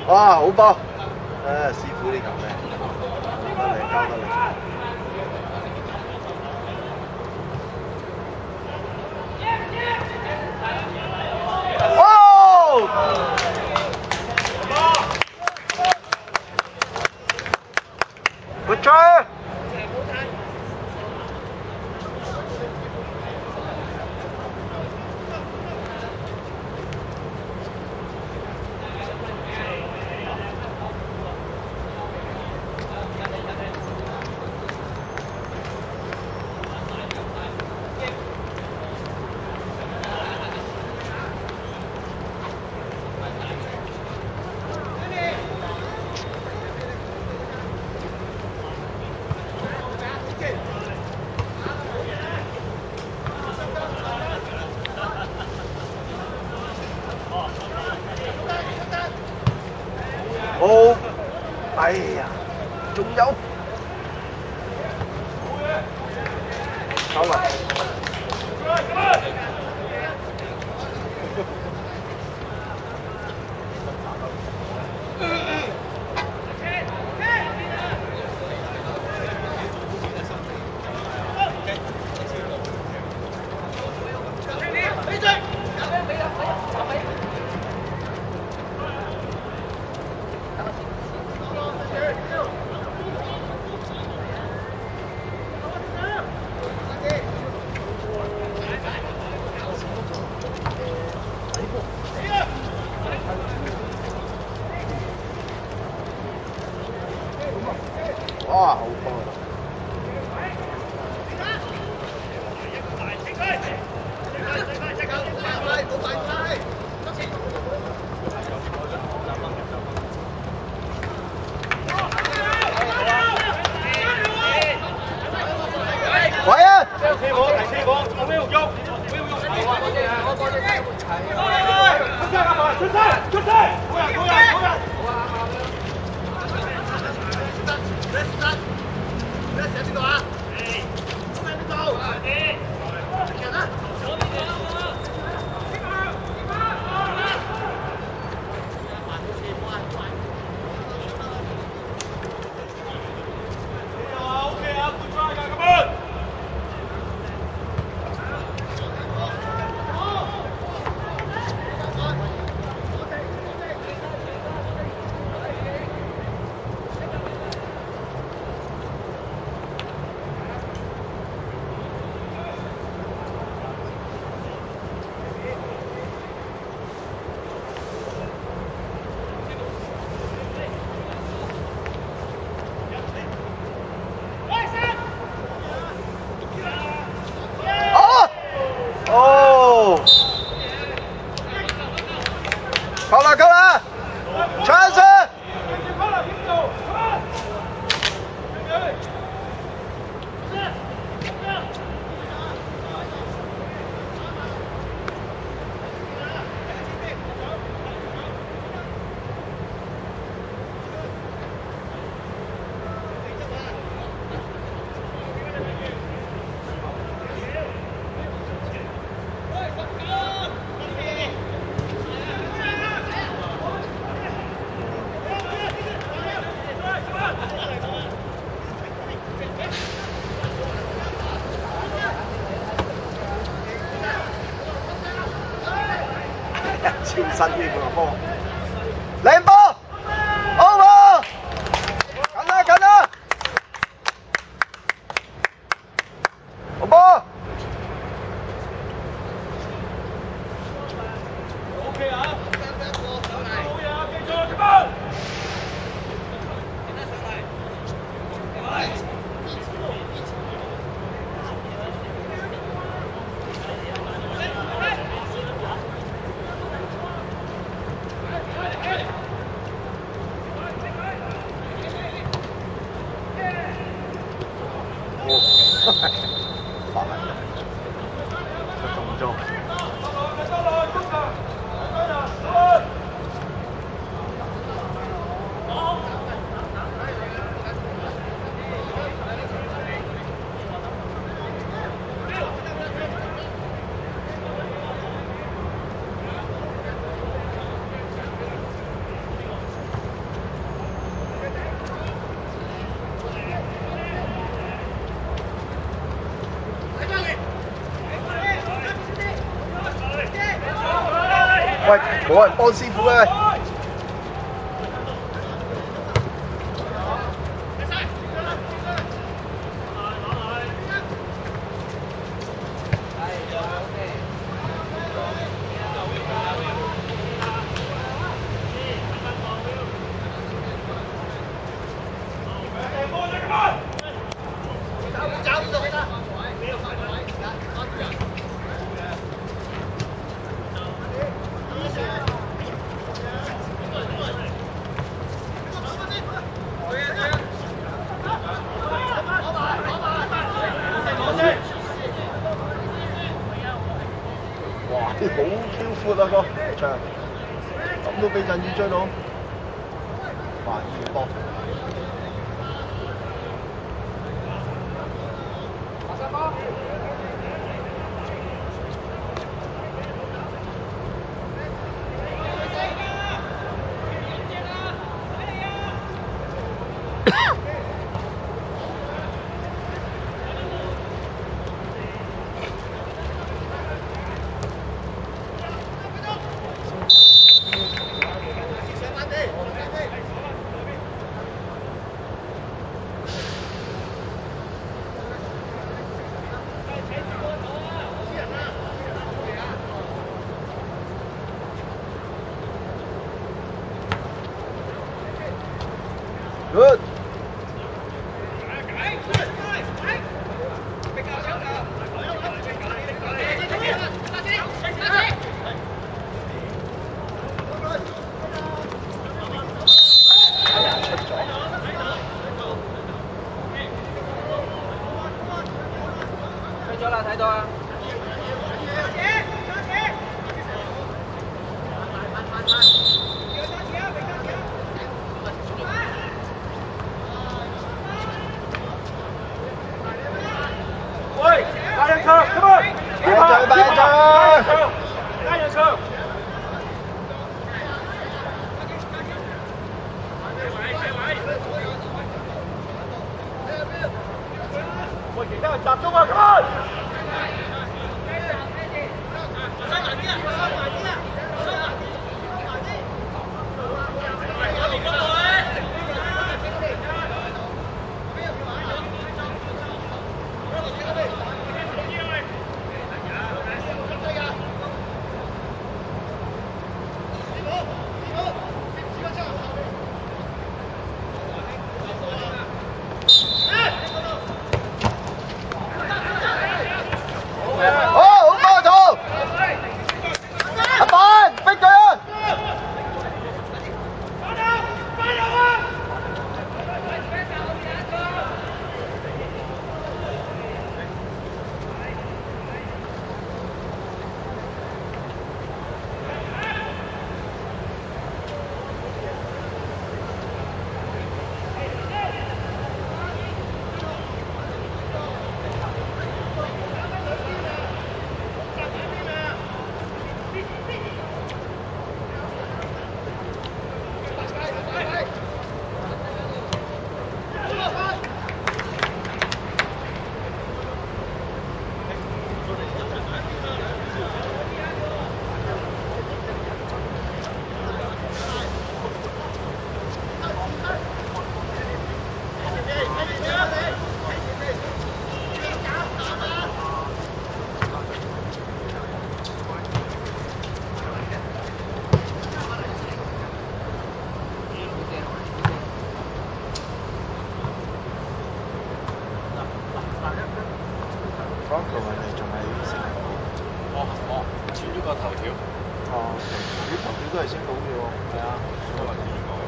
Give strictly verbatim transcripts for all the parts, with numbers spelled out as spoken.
哇，好波！誒，師傅呢球咩？交得嚟，交得嚟。哦 ！Good try！ 好，哎呀，仲有，走啦！哇，好波啊！喂啊！第四個，第四個，冇咩用喐，冇咩用喐。出聲啊！出聲！出聲！好人，好人，好人。 喺邊度啊？喺邊度？人啊！左邊嘅。OK 啊 ，good try 㗎，咁樣。夠啦，夠啦 ，chance！ 超新呢個波，靚波 ，over， 緊啦緊啦，好波 ，OK 啊，好嘢啊，記住咁樣。 發啦，個動作。 喂，冇人幫師傅嘅。哇！啲好 Q 闊啊個場，咁都俾陣雨追到，哇！二波。Good. Cho là thái độ. Ba nhân cơ, come on. Ba nhân cơ, ba nhân cơ. Ba nhân cơ. Ôi, chỉ đang tập trung vào, come on. Bronco 佢哋仲係升股。哦哦，轉咗個頭條。哦，啲頭條都係升股嘅喎。係啊，都係呢個。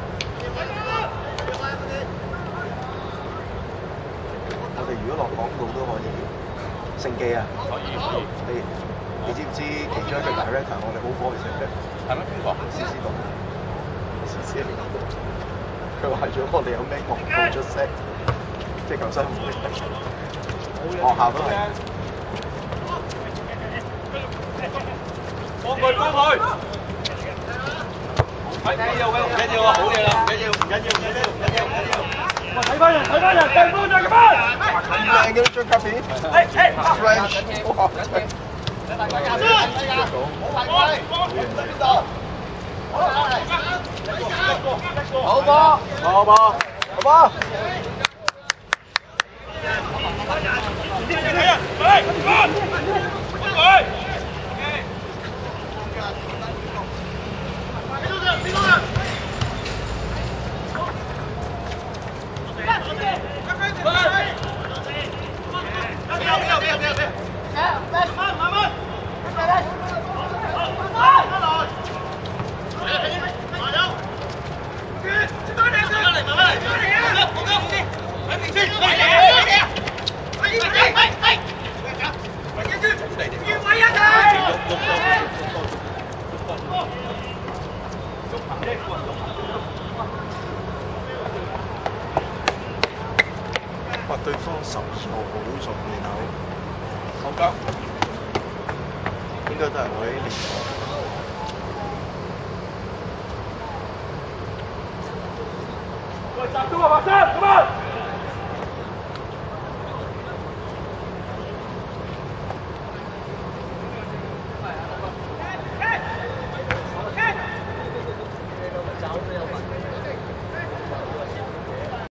我哋如果落廣告都可以，盛記啊。可以可以。你你知唔知其中一個 director 我哋好火嘅時候？係咩？邊個？思思講。思思嚟講，佢話咗我哋有咩廣告出色，即係咁辛苦。學校都係。幫佢幫佢。唔緊要嘅，唔緊要啊，好嘢啦，唔緊要，唔緊要，唔緊要，唔緊要，唔緊要。喂，睇翻人，睇翻人，掟波就咁樣。哇，咁靚嘅呢張卡片。誒誒 ，French，哇！ 大家加油！加油！冇違規，邊度？好啦，好波，好波，好波。 哇！對方十二號好重面口， 好腳， 應該都係我啲年代。 喂，集中啊，白生，咁啊！